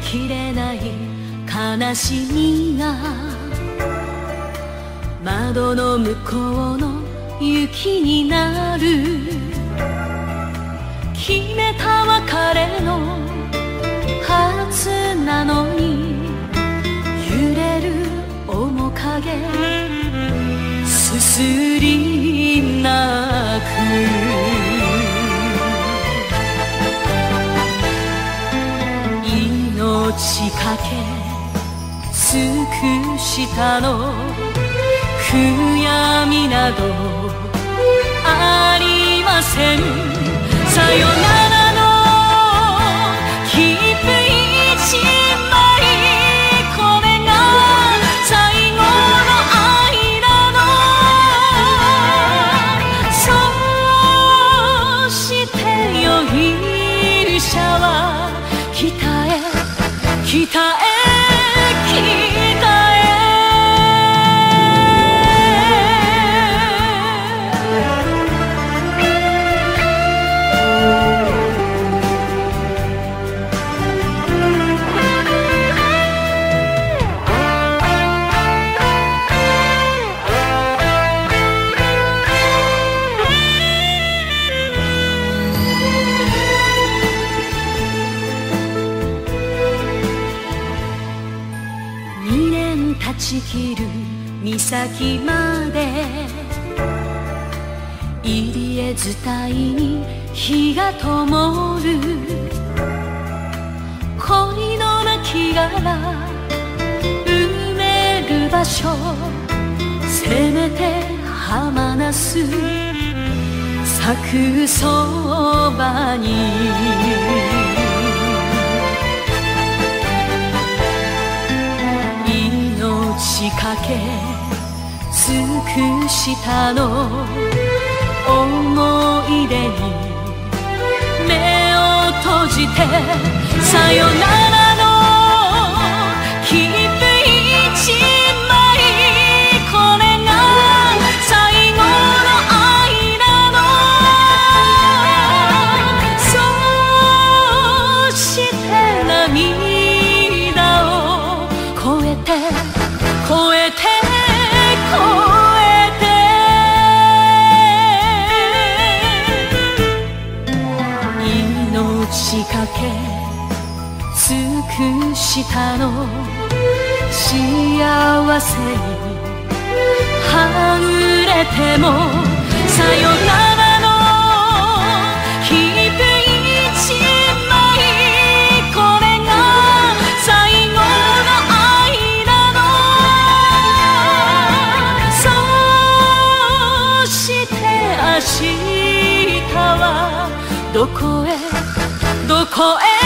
きれない悲しみが窓の向こうの雪になる。決めた別れの初なのに揺れる面影すすり泣く。命かけ尽くしたの悔やみなどありません。さよならの切符一枚、これが最後の愛なの。そうしてよ勇者は北へ北へ北へ。断ち切る岬まで入江伝いに火が灯る。恋の亡骸埋める場所、せめて浜那須咲くそばに。命かけ尽くしたの思い出に目を閉じて、さよならの切符一枚、これが最後の愛なの。そうして涙を越えて越えて越えて、命かけ尽くしたの幸せにはぐれても、さよならの切符一枚、これが最後の愛なの。明日はどこへどこへ